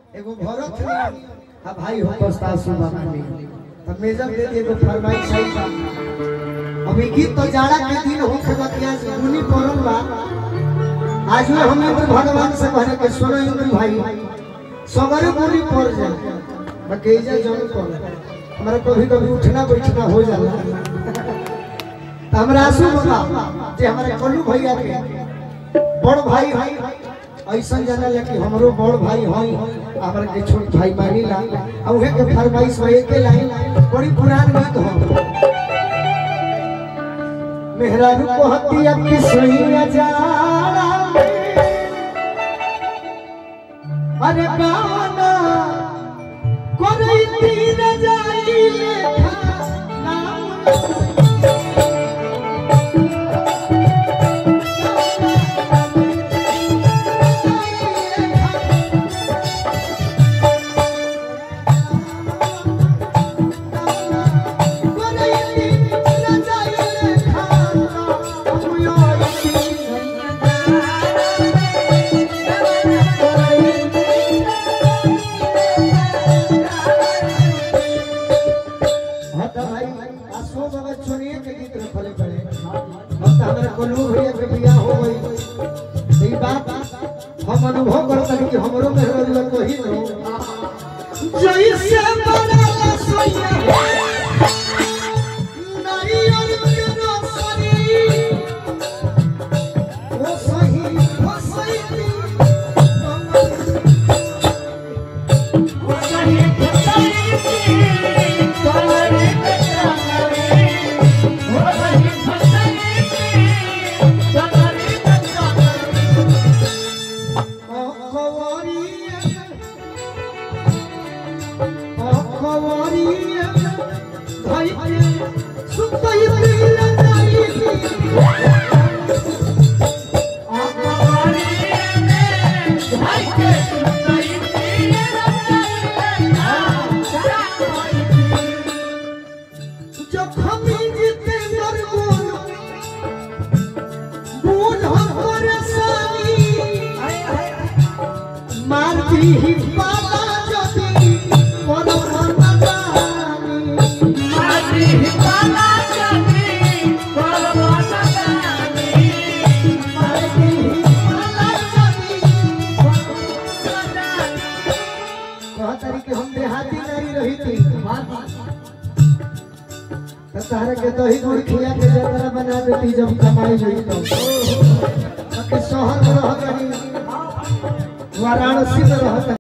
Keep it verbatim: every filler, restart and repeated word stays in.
एगो भरत नहीं अब भाई हो प्रस्ताव सुन बानी तब मेजर दे एगो फरमाइश सही बा। अभी गीत तो जाड़ा के दिन होखे बकिया से मुनि परल बा। आज में हम एक भगवान से कहने के सुनो इंद्र भाई सगरे मुनि पर जाए बकेजा जन पर हमारा कभी कभी उठना बैठना हो जाला तो हमरा आंसू बाबा जे हमारे कल्लू भैया के बड़ भाई भाई ऐसा जाना कि हमरो बड़ भाई हई हमरा के छोट भाई मानी ला आ उहे के फरमाइश होए के लाइन बड़ी पुरान गीत हो। मेहरा रूप हती अब की सैया जाड़ा अरे गाना कोई तीर जाई लेखा हम अनुभव करता कि हमरो मेहर लग वही नो जैसे बनाला सोया नहीं और के रोसरी वो सही वो सही वो सही वो सही तोरे कचरे वो सही वो सही तोरे ही पाला जदी कोनो मनदानी मारी ही पाला जदी कोनो मनदानी मारी ही पाला जदी कोनो मनदानी कह तारी के हम देहाती नारी रही थी तो तारे के दही गुड़ खिया के जतरा बना देती जब कमाई हुई तो के शहर में रह गई वाराणसी में रहता